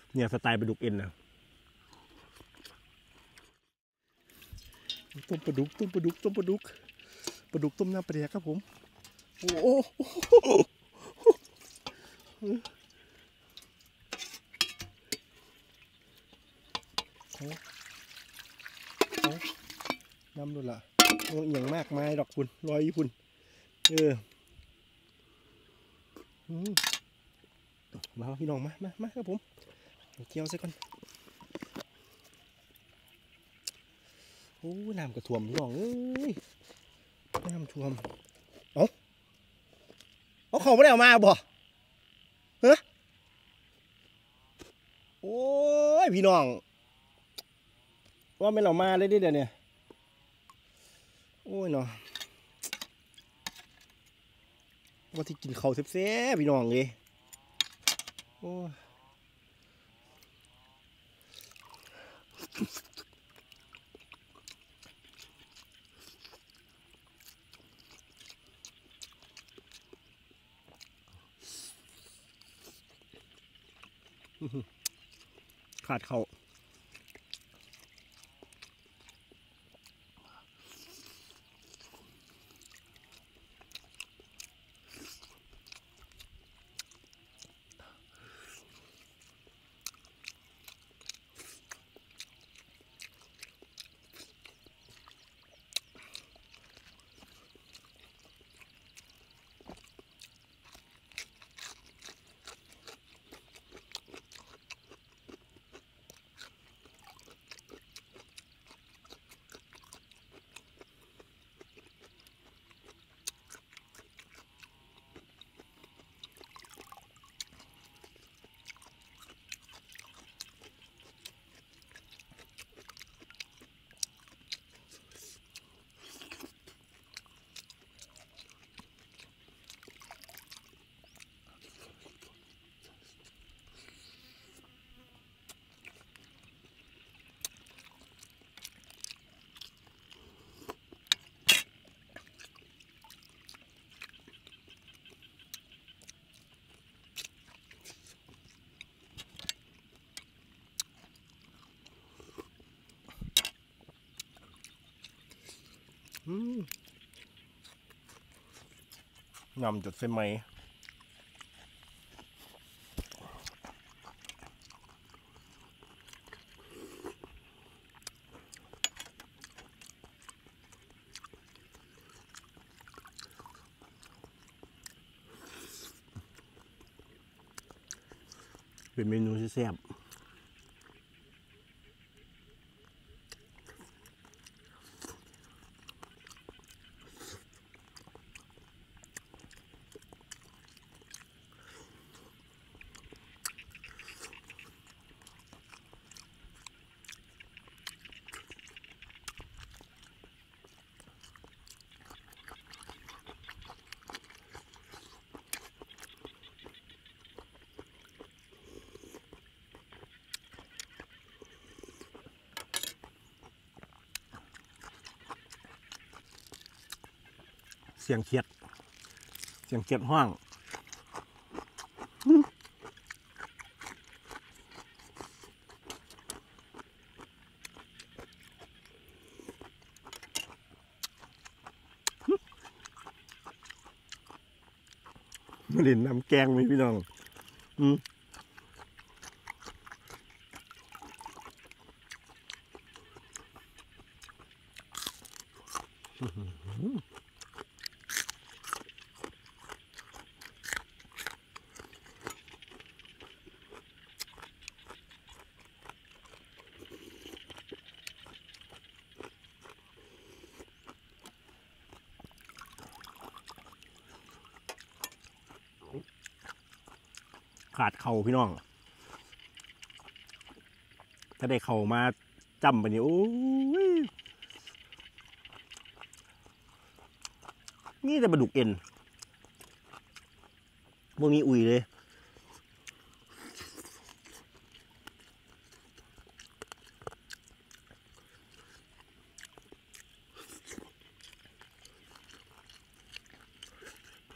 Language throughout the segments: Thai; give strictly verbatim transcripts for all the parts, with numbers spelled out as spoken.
เนี่ยสไตล์ปลาดุกเอ็นนะต้มปลาดุกต้มปลาดุกต้มปลาดุกปลาดุกต้มน้ำปลาแดกครับผมโอ้โหน้ำดูละอย่างมากมายดอกคุณลอยคุณเออมาพี่น้องมามามาครับผมเกี่ยวซะก่อนโอ้น้ำกระท่วมพี่น้องเอ้ยน้ำท่วมเอ้าเอาเขาไม่ได้เอามาบ่เฮ้ยโอ้ยพี่น้องว่าไม่เรามาเลยดิเดี๋ยวนี้โอ้ยเนาะว่าที่กินเขาเซ่บๆพี่น้องเลยโอ้ขาดเขานำจุดไฟไหมเป็นเมนูที่แซ่บเสียงเขียดเสียงเขียดห้างมาเล่นน้ำแกงไหมพี่น้องอืมขาดเข่าพี่น้องถ้าได้เข่ามาจำไปนี่โอ้ยนี่แต่ปลาดุกเอ็นพวกนี้อุ่ยเลย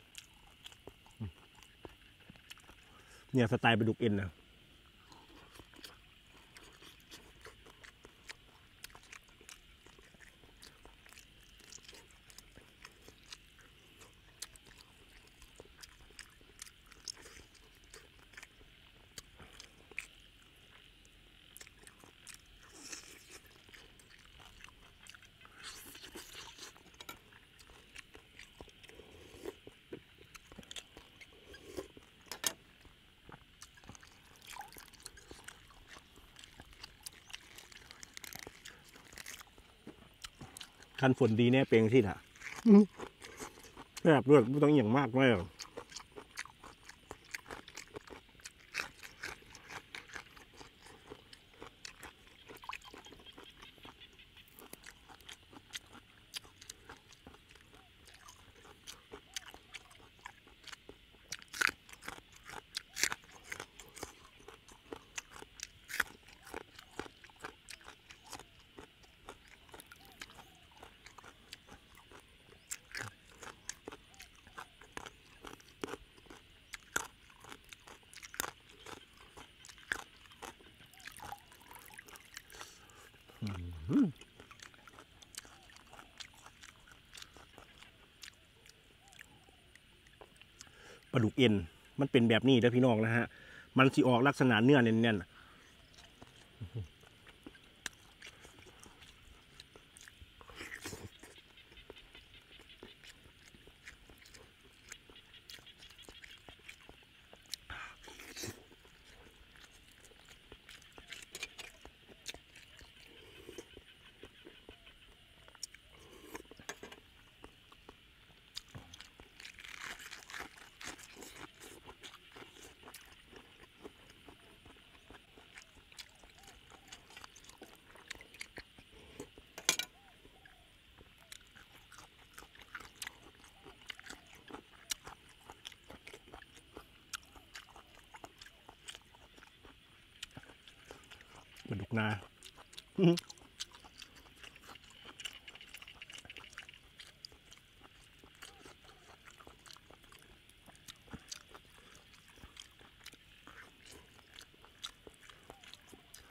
เนี่ยสไตล์ปลาดุกเอ็นนะคันฝนดีแน่เปลงที่น่ะแบบรวดไม่ต้องอย่างมากไม่หรอกปลาดุกเอ็นมันเป็นแบบนี้นะพี่น้องนะฮะมันสิออกลักษณะเนื้อแน่นๆปลาดุกนา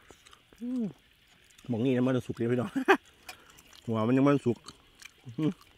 หมองนี่นะมันสุกเลยพี่น้องหัวมันยังมันสุก